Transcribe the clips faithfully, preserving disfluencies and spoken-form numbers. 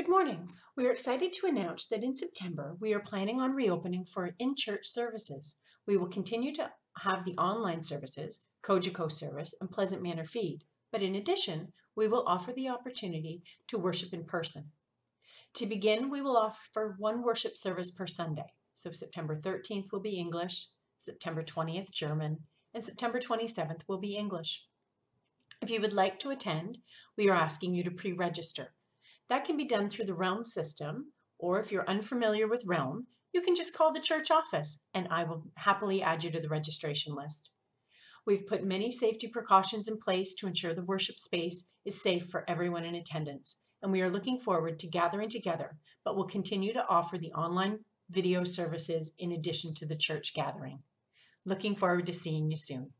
morning. We are excited to announce that in September, we are planning on reopening for in-church services. We will continue to have the online services, Kojiko service, and Pleasant Manor feed, but in addition, we will offer the opportunity to worship in person. To begin, we will offer one worship service per Sunday. So September thirteenth will be English, September twentieth German, and September twenty-seventh will be English. If you would like to attend, we are asking you to pre-register. That can be done through the Realm system, or if you're unfamiliar with Realm, you can just call the church office and I will happily add you to the registration list. We've put many safety precautions in place to ensure the worship space is safe for everyone in attendance, and we are looking forward to gathering together, but will continue to offer the online video services in addition to the church gathering. Looking forward to seeing you soon.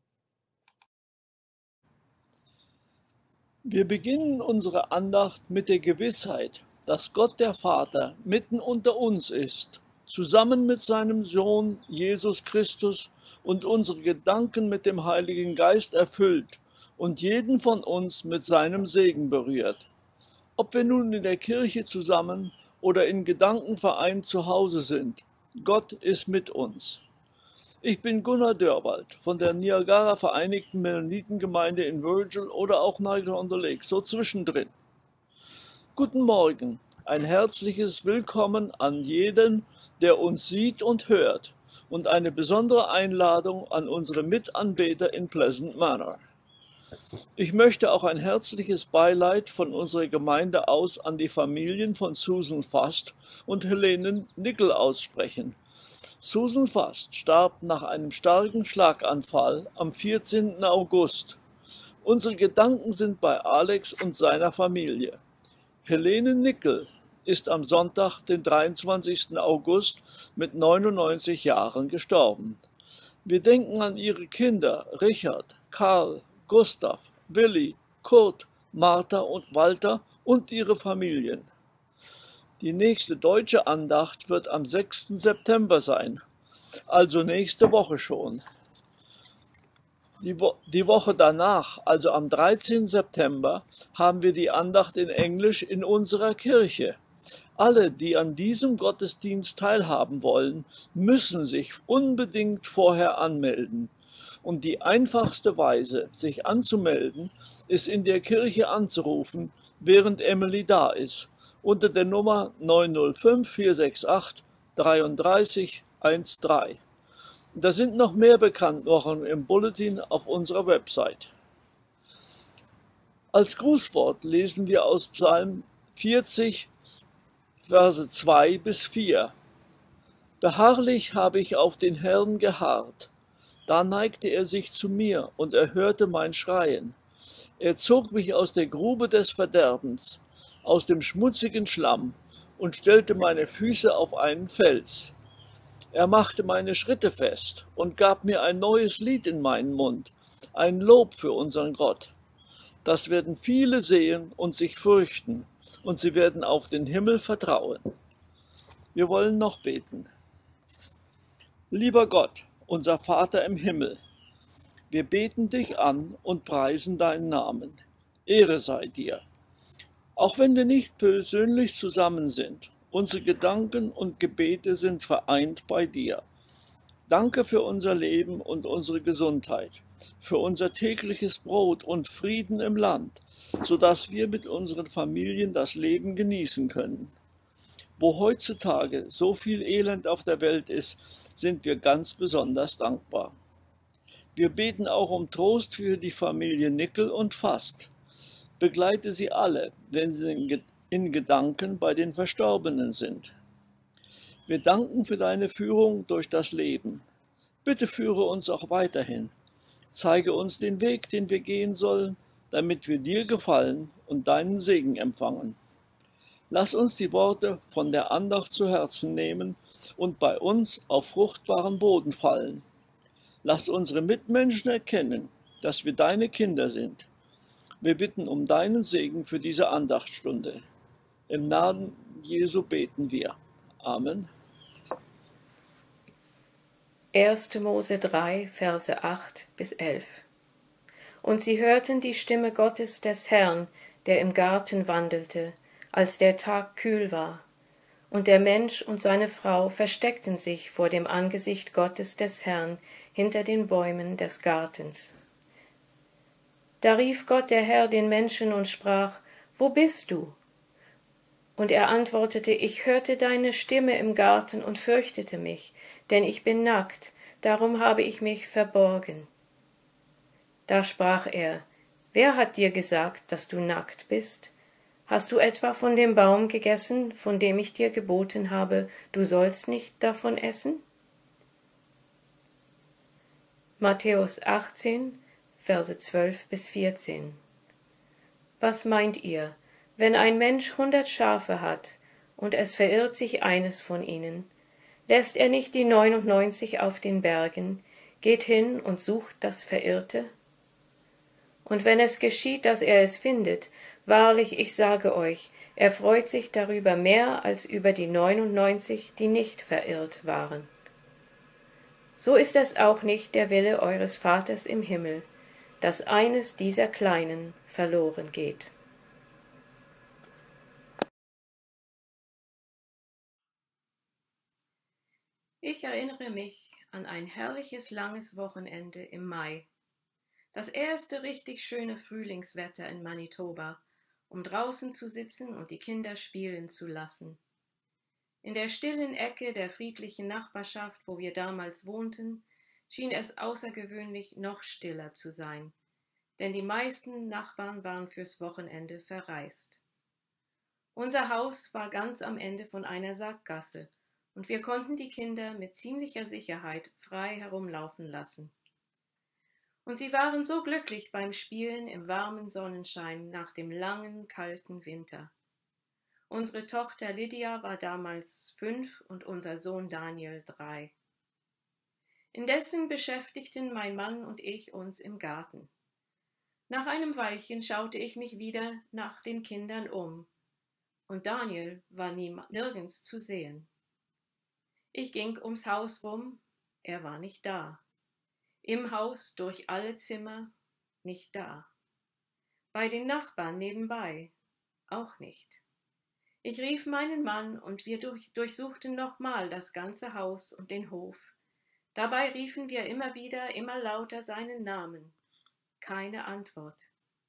Wir beginnen unsere Andacht mit der Gewissheit, dass Gott der Vater mitten unter uns ist, zusammen mit seinem Sohn Jesus Christus und unsere Gedanken mit dem Heiligen Geist erfüllt und jeden von uns mit seinem Segen berührt. Ob wir nun in der Kirche zusammen oder in Gedankenverein zu Hause sind, Gott ist mit uns. Ich bin Gunnar Dörwald von der Niagara Vereinigten Mennonitengemeinde in Virgil oder auch Niagara-on-the-Lake, so zwischendrin. Guten Morgen, ein herzliches Willkommen an jeden, der uns sieht und hört und eine besondere Einladung an unsere Mitanbeter in Pleasant Manor. Ich möchte auch ein herzliches Beileid von unserer Gemeinde aus an die Familien von Susan Fast und Helene Nickel aussprechen. Susan Fast starb nach einem starken Schlaganfall am vierzehnten August. Unsere Gedanken sind bei Alex und seiner Familie. Helene Nickel ist am Sonntag, den dreiundzwanzigsten August, mit neunundneunzig Jahren gestorben. Wir denken an ihre Kinder Richard, Karl, Gustav, Willi, Kurt, Martha und Walter und ihre Familien. Die nächste deutsche Andacht wird am sechsten September sein, also nächste Woche schon. Die, Wo- die Woche danach, also am dreizehnten September, haben wir die Andacht in Englisch in unserer Kirche. Alle, die an diesem Gottesdienst teilhaben wollen, müssen sich unbedingt vorher anmelden. Und die einfachste Weise, sich anzumelden, ist in der Kirche anzurufen, während Emily da ist, unter der Nummer neun null fünf, vier sechs acht, drei drei eins drei. Da sind noch mehr Bekanntmachungen im Bulletin auf unserer Website. Als Grußwort lesen wir aus Psalm vierzig, Verse zwei bis vier. Beharrlich habe ich auf den Herrn geharrt. Da neigte er sich zu mir und erhörte mein Schreien. Er zog mich aus der Grube des Verderbens, aus dem schmutzigen Schlamm und stellte meine Füße auf einen Fels. Er machte meine Schritte fest und gab mir ein neues Lied in meinen Mund, ein Lob für unseren Gott. Das werden viele sehen und sich fürchten, und sie werden auf den Himmel vertrauen. Wir wollen noch beten. Lieber Gott, unser Vater im Himmel, wir beten dich an und preisen deinen Namen. Ehre sei dir. Auch wenn wir nicht persönlich zusammen sind, unsere Gedanken und Gebete sind vereint bei dir. Danke für unser Leben und unsere Gesundheit, für unser tägliches Brot und Frieden im Land, sodass wir mit unseren Familien das Leben genießen können. Wo heutzutage so viel Elend auf der Welt ist, sind wir ganz besonders dankbar. Wir beten auch um Trost für die Familie Nickel und Fast. Begleite sie alle, wenn sie in Gedanken bei den Verstorbenen sind. Wir danken für deine Führung durch das Leben. Bitte führe uns auch weiterhin. Zeige uns den Weg, den wir gehen sollen, damit wir dir gefallen und deinen Segen empfangen. Lass uns die Worte von der Andacht zu Herzen nehmen und bei uns auf fruchtbaren Boden fallen. Lass unsere Mitmenschen erkennen, dass wir deine Kinder sind. Wir bitten um deinen Segen für diese Andachtsstunde. Im Namen Jesu beten wir. Amen. erster Mose drei, Verse acht bis elf. Und sie hörten die Stimme Gottes des Herrn, der im Garten wandelte, als der Tag kühl war, und der Mensch und seine Frau versteckten sich vor dem Angesicht Gottes des Herrn hinter den Bäumen des Gartens. Da rief Gott der Herr den Menschen und sprach: Wo bist du? Und er antwortete: Ich hörte deine Stimme im Garten und fürchtete mich, denn ich bin nackt, darum habe ich mich verborgen. Da sprach er: Wer hat dir gesagt, dass du nackt bist? Hast du etwa von dem Baum gegessen, von dem ich dir geboten habe, du sollst nicht davon essen? Matthäus achtzehn, Verse zwölf bis vierzehn. Was meint ihr, wenn ein Mensch hundert Schafe hat, und es verirrt sich eines von ihnen, lässt er nicht die neunundneunzig auf den Bergen, geht hin und sucht das Verirrte? Und wenn es geschieht, dass er es findet, wahrlich, ich sage euch, er freut sich darüber mehr als über die neunundneunzig, die nicht verirrt waren. So ist es auch nicht der Wille eures Vaters im Himmel, dass eines dieser Kleinen verloren geht. Ich erinnere mich an ein herrliches langes Wochenende im Mai. Das erste richtig schöne Frühlingswetter in Manitoba, um draußen zu sitzen und die Kinder spielen zu lassen. In der stillen Ecke der friedlichen Nachbarschaft, wo wir damals wohnten, schien es außergewöhnlich noch stiller zu sein, denn die meisten Nachbarn waren fürs Wochenende verreist. Unser Haus war ganz am Ende von einer Sackgasse, und wir konnten die Kinder mit ziemlicher Sicherheit frei herumlaufen lassen. Und sie waren so glücklich beim Spielen im warmen Sonnenschein nach dem langen, kalten Winter. Unsere Tochter Lydia war damals fünf und unser Sohn Daniel drei. Indessen beschäftigten mein Mann und ich uns im Garten. Nach einem Weilchen schaute ich mich wieder nach den Kindern um, und Daniel war nie, nirgends zu sehen. Ich ging ums Haus rum, er war nicht da. Im Haus durch alle Zimmer, nicht da. Bei den Nachbarn nebenbei, auch nicht. Ich rief meinen Mann, und wir durch, durchsuchten nochmal das ganze Haus und den Hof. Dabei riefen wir immer wieder, immer lauter seinen Namen. Keine Antwort.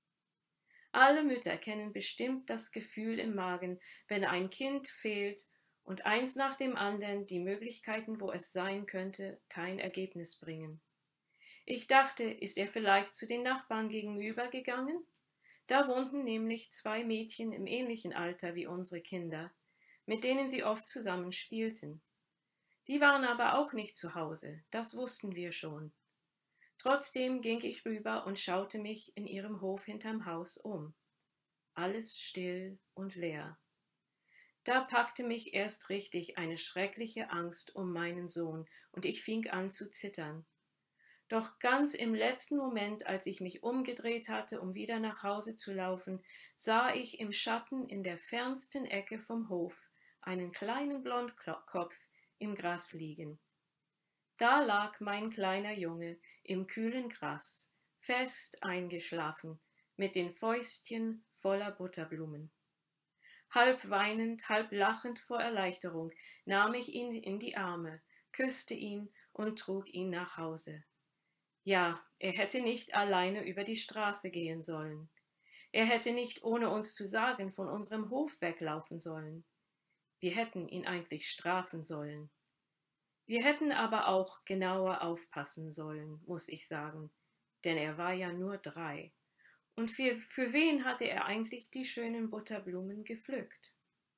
Alle Mütter kennen bestimmt das Gefühl im Magen, wenn ein Kind fehlt und eins nach dem anderen die Möglichkeiten, wo es sein könnte, kein Ergebnis bringen. Ich dachte, ist er vielleicht zu den Nachbarn gegenüber gegangen? Da wohnten nämlich zwei Mädchen im ähnlichen Alter wie unsere Kinder, mit denen sie oft zusammen spielten. Die waren aber auch nicht zu Hause, das wussten wir schon. Trotzdem ging ich rüber und schaute mich in ihrem Hof hinterm Haus um. Alles still und leer. Da packte mich erst richtig eine schreckliche Angst um meinen Sohn, und ich fing an zu zittern. Doch ganz im letzten Moment, als ich mich umgedreht hatte, um wieder nach Hause zu laufen, sah ich im Schatten in der fernsten Ecke vom Hof einen kleinen Blondkopf im Gras liegen. Da lag mein kleiner Junge im kühlen Gras, fest eingeschlafen, mit den Fäustchen voller Butterblumen. Halb weinend, halb lachend vor Erleichterung nahm ich ihn in die Arme, küsste ihn und trug ihn nach Hause. Ja, er hätte nicht alleine über die Straße gehen sollen. Er hätte nicht ohne uns zu sagen von unserem Hof weglaufen sollen. Wir hätten ihn eigentlich strafen sollen. Wir hätten aber auch genauer aufpassen sollen, muss ich sagen, denn er war ja nur drei. Und für, für wen hatte er eigentlich die schönen Butterblumen gepflückt?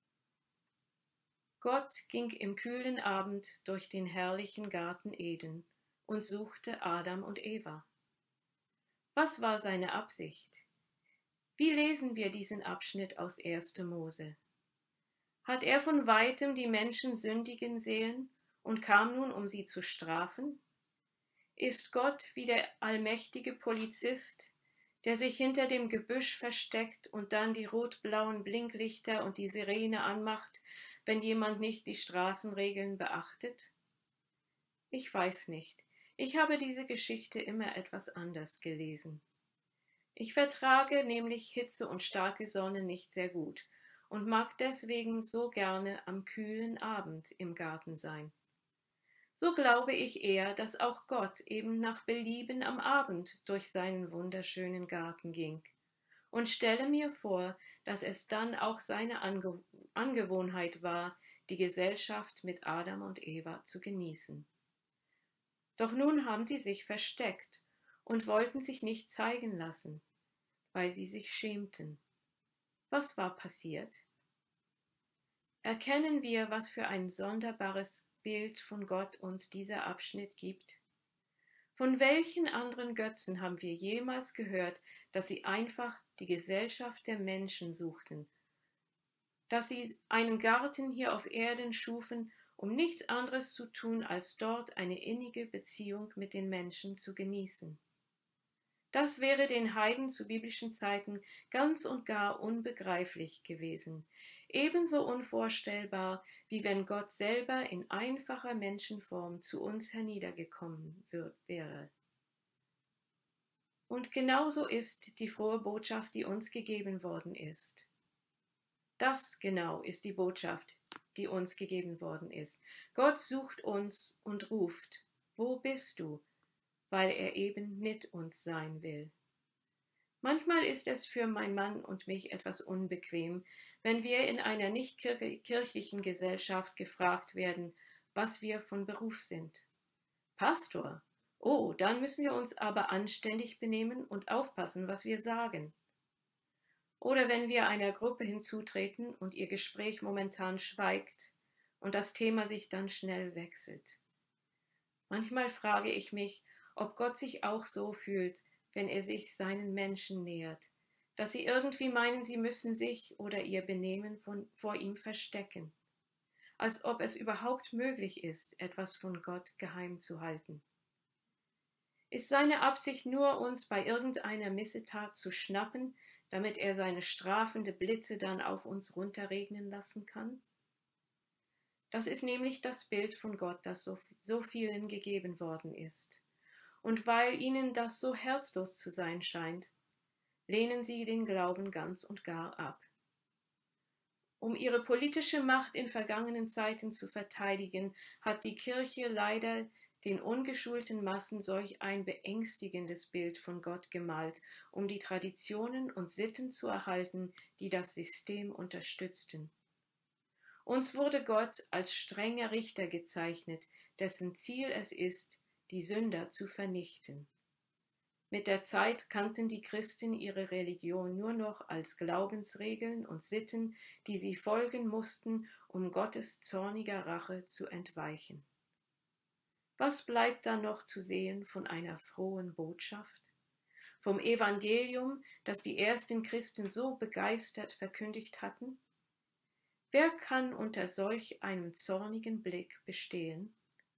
Gott ging im kühlen Abend durch den herrlichen Garten Eden und suchte Adam und Eva. Was war seine Absicht? Wie lesen wir diesen Abschnitt aus erster Mose? Hat er von weitem die Menschen sündigen sehen und kam nun, um sie zu strafen? Ist Gott wie der allmächtige Polizist, der sich hinter dem Gebüsch versteckt und dann die rot-blauen Blinklichter und die Sirene anmacht, wenn jemand nicht die Straßenregeln beachtet? Ich weiß nicht. Ich habe diese Geschichte immer etwas anders gelesen. Ich vertrage nämlich Hitze und starke Sonne nicht sehr gut, und mag deswegen so gerne am kühlen Abend im Garten sein. So glaube ich eher, dass auch Gott eben nach Belieben am Abend durch seinen wunderschönen Garten ging, und stelle mir vor, dass es dann auch seine Ange- Angewohnheit war, die Gesellschaft mit Adam und Eva zu genießen. Doch nun haben sie sich versteckt und wollten sich nicht zeigen lassen, weil sie sich schämten. Was war passiert? Erkennen wir, was für ein sonderbares Bild von Gott uns dieser Abschnitt gibt? Von welchen anderen Götzen haben wir jemals gehört, dass sie einfach die Gesellschaft der Menschen suchten, dass sie einen Garten hier auf Erden schufen, um nichts anderes zu tun, als dort eine innige Beziehung mit den Menschen zu genießen? Das wäre den Heiden zu biblischen Zeiten ganz und gar unbegreiflich gewesen, ebenso unvorstellbar, wie wenn Gott selber in einfacher Menschenform zu uns herniedergekommen wäre. Und genauso ist die frohe Botschaft, die uns gegeben worden ist. Das genau ist die Botschaft, die uns gegeben worden ist. Gott sucht uns und ruft: Wo bist du? Weil er eben mit uns sein will. Manchmal ist es für meinen Mann und mich etwas unbequem, wenn wir in einer nicht kirchlichen Gesellschaft gefragt werden, was wir von Beruf sind. Pastor? Oh, dann müssen wir uns aber anständig benehmen und aufpassen, was wir sagen. Oder wenn wir einer Gruppe hinzutreten und ihr Gespräch momentan schweigt und das Thema sich dann schnell wechselt. Manchmal frage ich mich, ob Gott sich auch so fühlt, wenn er sich seinen Menschen nähert, dass sie irgendwie meinen, sie müssen sich oder ihr Benehmen von, vor ihm verstecken, als ob es überhaupt möglich ist, etwas von Gott geheim zu halten. Ist seine Absicht nur, uns bei irgendeiner Missetat zu schnappen, damit er seine strafende Blitze dann auf uns runterregnen lassen kann? Das ist nämlich das Bild von Gott, das so, so vielen gegeben worden ist. Und weil ihnen das so herzlos zu sein scheint, lehnen sie den Glauben ganz und gar ab. Um ihre politische Macht in vergangenen Zeiten zu verteidigen, hat die Kirche leider den ungeschulten Massen solch ein beängstigendes Bild von Gott gemalt, um die Traditionen und Sitten zu erhalten, die das System unterstützten. Uns wurde Gott als strenger Richter gezeichnet, dessen Ziel es ist, die Sünder zu vernichten. Mit der Zeit kannten die Christen ihre Religion nur noch als Glaubensregeln und Sitten, die sie folgen mussten, um Gottes zorniger Rache zu entweichen. Was bleibt da noch zu sehen von einer frohen Botschaft? Vom Evangelium, das die ersten Christen so begeistert verkündigt hatten? Wer kann unter solch einem zornigen Blick bestehen?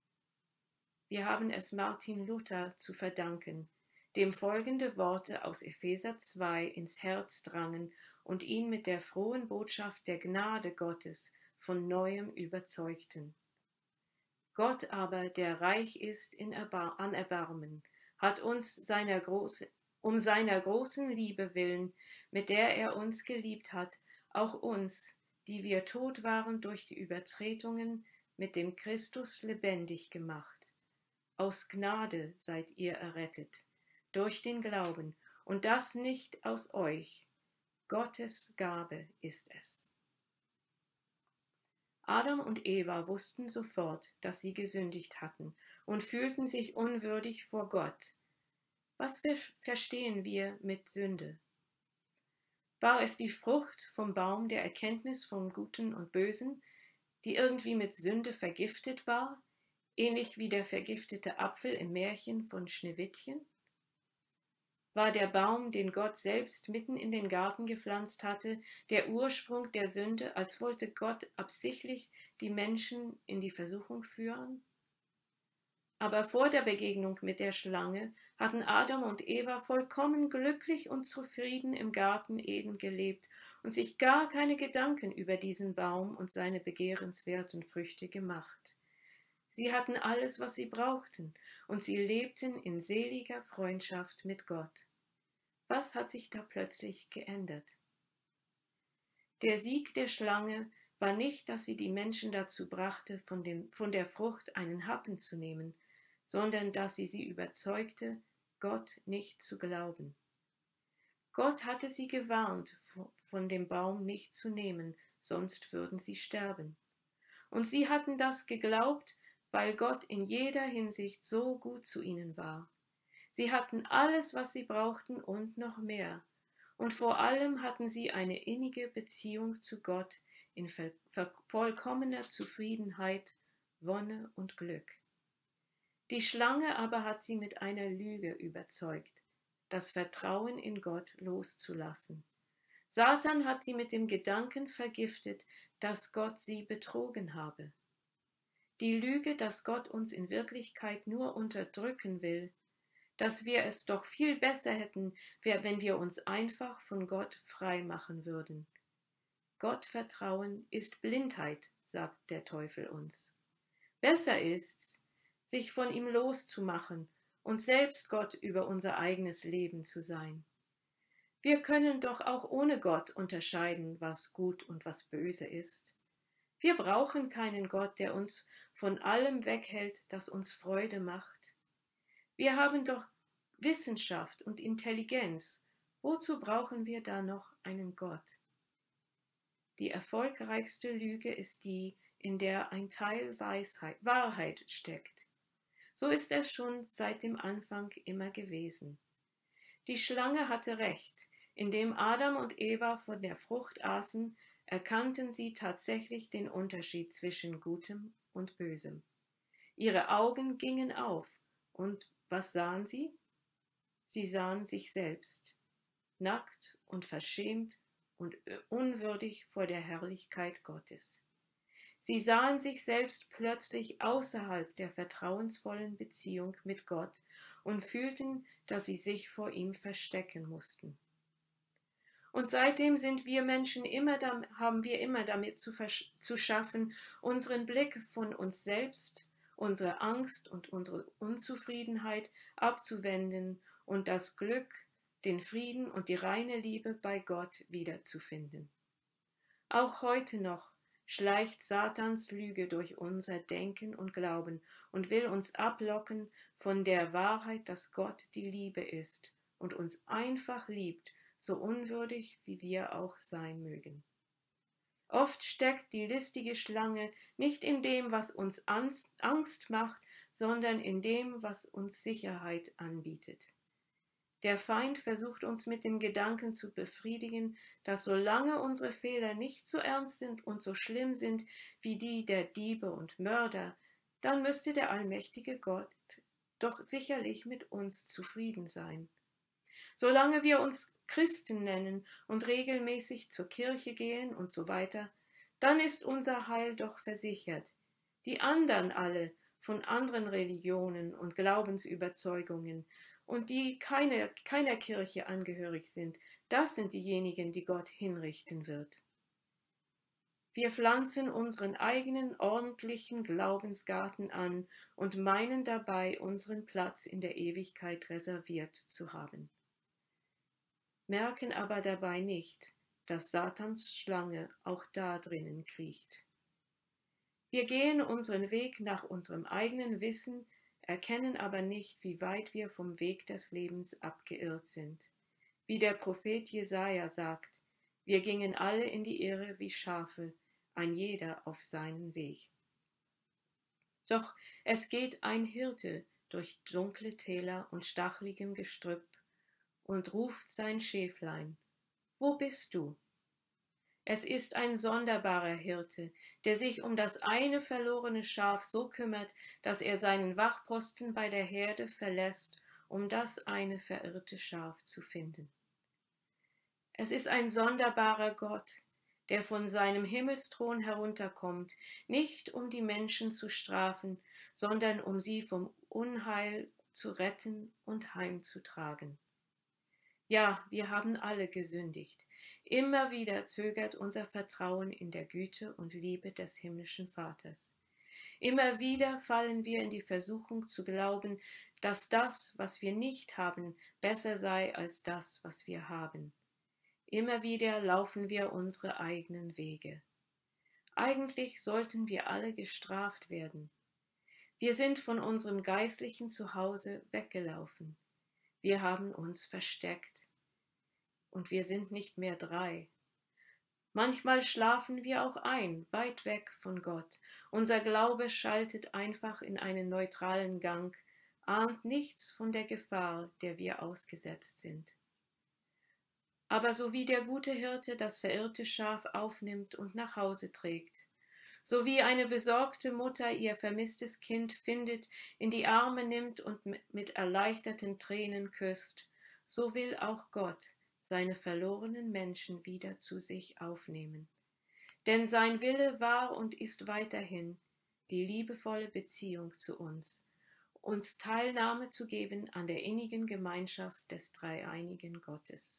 Wir haben es Martin Luther zu verdanken, dem folgende Worte aus Epheser zwei ins Herz drangen und ihn mit der frohen Botschaft der Gnade Gottes von Neuem überzeugten. Gott aber, der reich ist in Erbar- an Erbarmen, hat uns seiner groß, um seiner großen Liebe willen, mit der er uns geliebt hat, auch uns, die wir tot waren durch die Übertretungen, mit dem Christus lebendig gemacht. Aus Gnade seid ihr errettet, durch den Glauben, und das nicht aus euch. Gottes Gabe ist es. Adam und Eva wussten sofort, dass sie gesündigt hatten und fühlten sich unwürdig vor Gott. Was verstehen wir mit Sünde? War es die Frucht vom Baum der Erkenntnis vom Guten und Bösen, die irgendwie mit Sünde vergiftet war, ähnlich wie der vergiftete Apfel im Märchen von Schneewittchen? War der Baum, den Gott selbst mitten in den Garten gepflanzt hatte, der Ursprung der Sünde, als wollte Gott absichtlich die Menschen in die Versuchung führen? Aber vor der Begegnung mit der Schlange hatten Adam und Eva vollkommen glücklich und zufrieden im Garten Eden gelebt und sich gar keine Gedanken über diesen Baum und seine begehrenswerten Früchte gemacht. Sie hatten alles, was sie brauchten, und sie lebten in seliger Freundschaft mit Gott. Was hat sich da plötzlich geändert? Der Sieg der Schlange war nicht, dass sie die Menschen dazu brachte, von, dem, von der Frucht einen Happen zu nehmen, sondern dass sie sie überzeugte, Gott nicht zu glauben. Gott hatte sie gewarnt, von dem Baum nicht zu nehmen, sonst würden sie sterben. Und sie hatten das geglaubt, weil Gott in jeder Hinsicht so gut zu ihnen war. Sie hatten alles, was sie brauchten und noch mehr. Und vor allem hatten sie eine innige Beziehung zu Gott in vollkommener Zufriedenheit, Wonne und Glück. Die Schlange aber hat sie mit einer Lüge überzeugt, das Vertrauen in Gott loszulassen. Satan hat sie mit dem Gedanken vergiftet, dass Gott sie betrogen habe. Die Lüge, dass Gott uns in Wirklichkeit nur unterdrücken will, dass wir es doch viel besser hätten, wenn wir uns einfach von Gott frei machen würden. Gott vertrauen ist Blindheit, sagt der Teufel uns. Besser ist's, sich von ihm loszumachen und selbst Gott über unser eigenes Leben zu sein. Wir können doch auch ohne Gott unterscheiden, was gut und was böse ist. Wir brauchen keinen Gott, der uns von allem weghält, das uns Freude macht. Wir haben doch Wissenschaft und Intelligenz. Wozu brauchen wir da noch einen Gott? Die erfolgreichste Lüge ist die, in der ein Teil Weisheit, Wahrheit steckt. So ist es schon seit dem Anfang immer gewesen. Die Schlange hatte recht. Indem Adam und Eva von der Frucht aßen, erkannten sie tatsächlich den Unterschied zwischen Gutem und Bösem. Ihre Augen gingen auf, und was sahen sie? Sie sahen sich selbst, nackt und verschämt und unwürdig vor der Herrlichkeit Gottes. Sie sahen sich selbst plötzlich außerhalb der vertrauensvollen Beziehung mit Gott und fühlten, dass sie sich vor ihm verstecken mussten. Und seitdem sind wir Menschen immer, haben wir immer damit zu, zu schaffen, unseren Blick von uns selbst, unsere Angst und unsere Unzufriedenheit abzuwenden und das Glück, den Frieden und die reine Liebe bei Gott wiederzufinden. Auch heute noch schleicht Satans Lüge durch unser Denken und Glauben und will uns ablocken von der Wahrheit, dass Gott die Liebe ist und uns einfach liebt, so unwürdig wie wir auch sein mögen. Oft steckt die listige Schlange nicht in dem, was uns Angst macht, sondern in dem, was uns Sicherheit anbietet. Der Feind versucht uns mit dem Gedanken zu befriedigen, dass solange unsere Fehler nicht so ernst sind und so schlimm sind wie die der Diebe und Mörder, dann müsste der allmächtige Gott doch sicherlich mit uns zufrieden sein. Solange wir uns Christen nennen und regelmäßig zur Kirche gehen und so weiter, dann ist unser Heil doch versichert. Die anderen alle von anderen Religionen und Glaubensüberzeugungen und die keine, keiner Kirche angehörig sind, das sind diejenigen, die Gott hinrichten wird. Wir pflanzen unseren eigenen ordentlichen Glaubensgarten an und meinen dabei, unseren Platz in der Ewigkeit reserviert zu haben. Merken aber dabei nicht, dass Satans Schlange auch da drinnen kriecht. Wir gehen unseren Weg nach unserem eigenen Wissen, erkennen aber nicht, wie weit wir vom Weg des Lebens abgeirrt sind. Wie der Prophet Jesaja sagt, wir gingen alle in die Irre wie Schafe, ein jeder auf seinen Weg. Doch es geht ein Hirte durch dunkle Täler und stacheligem Gestrüpp und ruft sein Schäflein, wo bist du? Es ist ein sonderbarer Hirte, der sich um das eine verlorene Schaf so kümmert, dass er seinen Wachposten bei der Herde verlässt, um das eine verirrte Schaf zu finden. Es ist ein sonderbarer Gott, der von seinem Himmelsthron herunterkommt, nicht um die Menschen zu strafen, sondern um sie vom Unheil zu retten und heimzutragen. Ja, wir haben alle gesündigt. Immer wieder zögert unser Vertrauen in der Güte und Liebe des himmlischen Vaters. Immer wieder fallen wir in die Versuchung zu glauben, dass das, was wir nicht haben, besser sei als das, was wir haben. Immer wieder laufen wir unsere eigenen Wege. Eigentlich sollten wir alle gestraft werden. Wir sind von unserem geistlichen Zuhause weggelaufen. Wir haben uns versteckt. Und wir sind nicht mehr drei. Manchmal schlafen wir auch ein, weit weg von Gott. Unser Glaube schaltet einfach in einen neutralen Gang, ahnt nichts von der Gefahr, der wir ausgesetzt sind. Aber so wie der gute Hirte das verirrte Schaf aufnimmt und nach Hause trägt, so wie eine besorgte Mutter ihr vermisstes Kind findet, in die Arme nimmt und mit erleichterten Tränen küsst, so will auch Gott seine verlorenen Menschen wieder zu sich aufnehmen. Denn sein Wille war und ist weiterhin die liebevolle Beziehung zu uns, uns Teilnahme zu geben an der innigen Gemeinschaft des dreieinigen Gottes.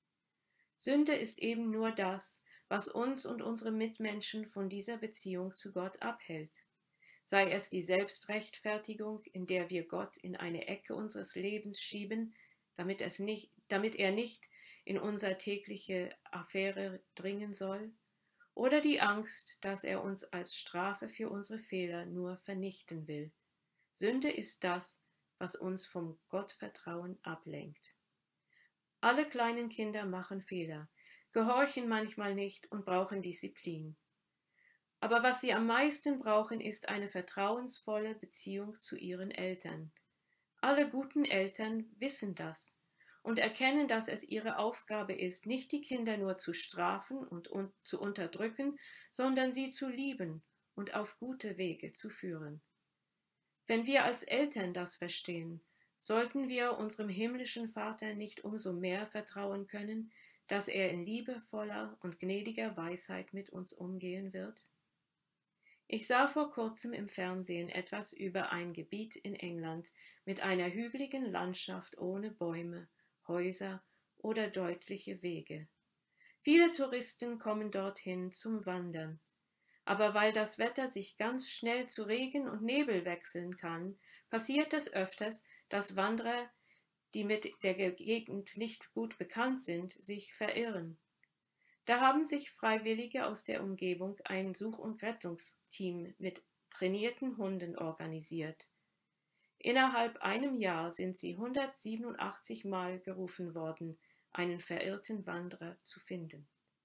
Sünde ist eben nur das, was uns und unsere Mitmenschen von dieser Beziehung zu Gott abhält. Sei es die Selbstrechtfertigung, in der wir Gott in eine Ecke unseres Lebens schieben, damit, es nicht, damit er nicht in unsere tägliche Affäre dringen soll, oder die Angst, dass er uns als Strafe für unsere Fehler nur vernichten will. Sünde ist das, was uns vom Gottvertrauen ablenkt. Alle kleinen Kinder machen Fehler, gehorchen manchmal nicht und brauchen Disziplin. Aber was sie am meisten brauchen, ist eine vertrauensvolle Beziehung zu ihren Eltern. Alle guten Eltern wissen das und erkennen, dass es ihre Aufgabe ist, nicht die Kinder nur zu strafen und, und zu unterdrücken, sondern sie zu lieben und auf gute Wege zu führen. Wenn wir als Eltern das verstehen, sollten wir unserem himmlischen Vater nicht umso mehr vertrauen können, dass er in liebevoller und gnädiger Weisheit mit uns umgehen wird? Ich sah vor kurzem im Fernsehen etwas über ein Gebiet in England mit einer hügeligen Landschaft ohne Bäume, Häuser oder deutliche Wege. Viele Touristen kommen dorthin zum Wandern. Aber weil das Wetter sich ganz schnell zu Regen und Nebel wechseln kann, passiert es öfters, dass Wanderer, die mit der Gegend nicht gut bekannt sind, sich verirren. Da haben sich Freiwillige aus der Umgebung ein Such- und Rettungsteam mit trainierten Hunden organisiert. Innerhalb einem Jahr sind sie hundertsiebenundachtzig Mal gerufen worden, einen verirrten Wanderer zu finden.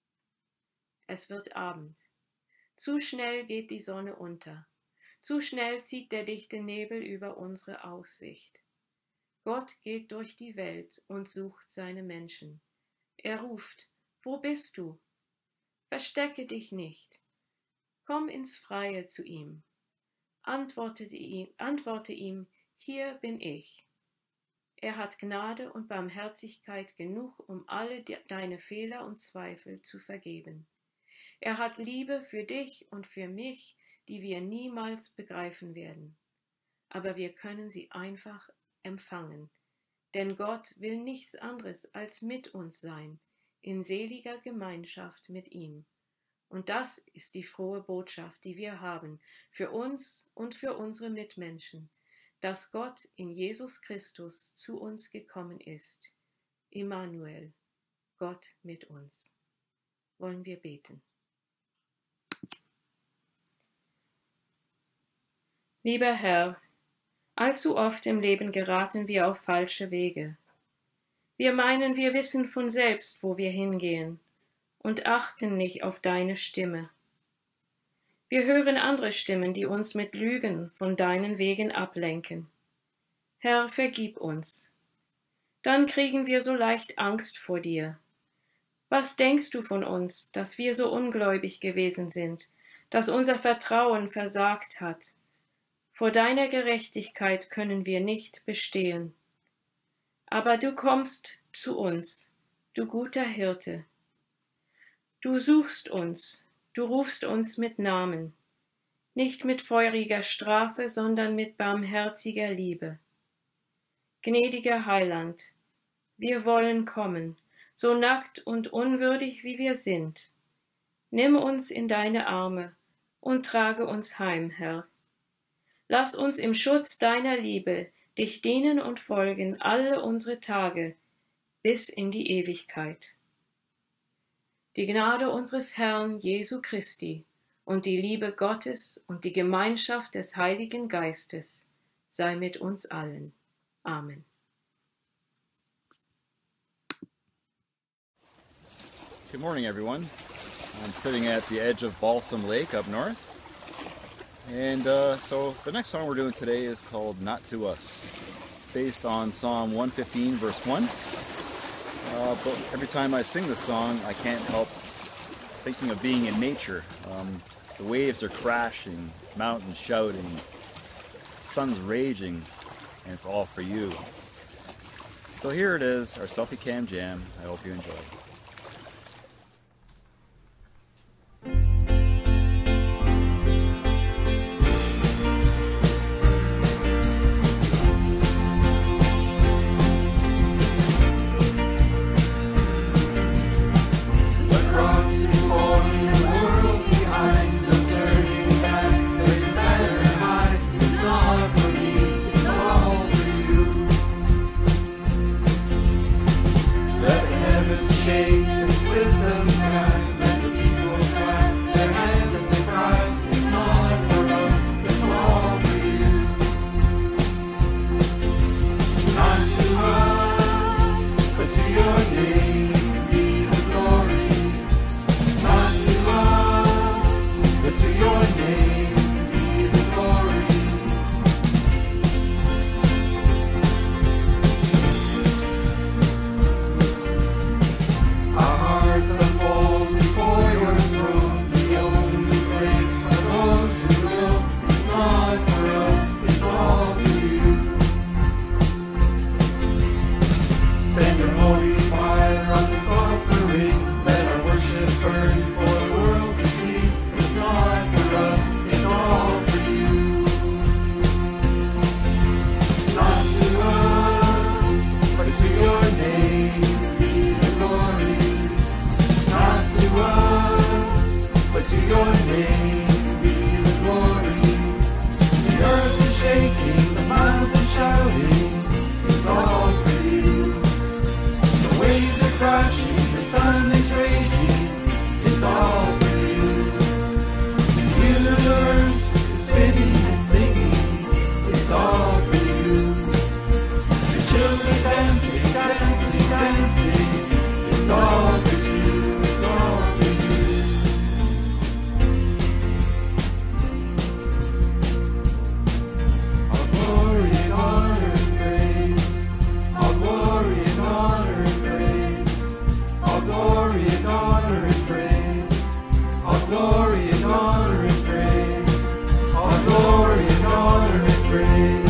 Es wird Abend. Zu schnell geht die Sonne unter. Zu schnell zieht der dichte Nebel über unsere Aussicht. Gott geht durch die Welt und sucht seine Menschen. Er ruft: Wo bist du? Verstecke dich nicht. Komm ins Freie zu ihm. Antworte ihm, antworte ihm: Hier bin ich. Er hat Gnade und Barmherzigkeit genug, um alle deine Fehler und Zweifel zu vergeben. Er hat Liebe für dich und für mich, die wir niemals begreifen werden. Aber wir können sie einfach empfangen, denn Gott will nichts anderes als mit uns sein, in seliger Gemeinschaft mit ihm. Und das ist die frohe Botschaft, die wir haben, für uns und für unsere Mitmenschen, dass Gott in Jesus Christus zu uns gekommen ist. Immanuel, Gott mit uns. Wollen wir beten. Lieber Herr, allzu oft im Leben geraten wir auf falsche Wege. Wir meinen, wir wissen von selbst, wo wir hingehen, und achten nicht auf deine Stimme. Wir hören andere Stimmen, die uns mit Lügen von deinen Wegen ablenken. Herr, vergib uns. Dann kriegen wir so leicht Angst vor dir. Was denkst du von uns, dass wir so ungläubig gewesen sind, dass unser Vertrauen versagt hat? Vor deiner Gerechtigkeit können wir nicht bestehen. Aber du kommst zu uns, du guter Hirte. Du suchst uns, du rufst uns mit Namen, nicht mit feuriger Strafe, sondern mit barmherziger Liebe. Gnädiger Heiland, wir wollen kommen, so nackt und unwürdig wie wir sind. Nimm uns in deine Arme und trage uns heim, Herr. Lass uns im Schutz deiner Liebe dich dienen und folgen alle unsere Tage bis in die Ewigkeit. Die Gnade unseres Herrn Jesu Christi und die Liebe Gottes und die Gemeinschaft des Heiligen Geistes sei mit uns allen. Amen. Good morning, everyone. I'm sitting at the edge of Balsam Lake up north. And uh, so the next song we're doing today is called Not to Us. It's based on Psalm one fifteen, verse one. Uh, but every time I sing this song, I can't help thinking of being in nature. Um, the waves are crashing, mountains shouting, sun's raging, and it's all for you. So here it is, our Selfie Cam Jam. I hope you enjoy. Glory and honor and praise, all glory and honor and praise.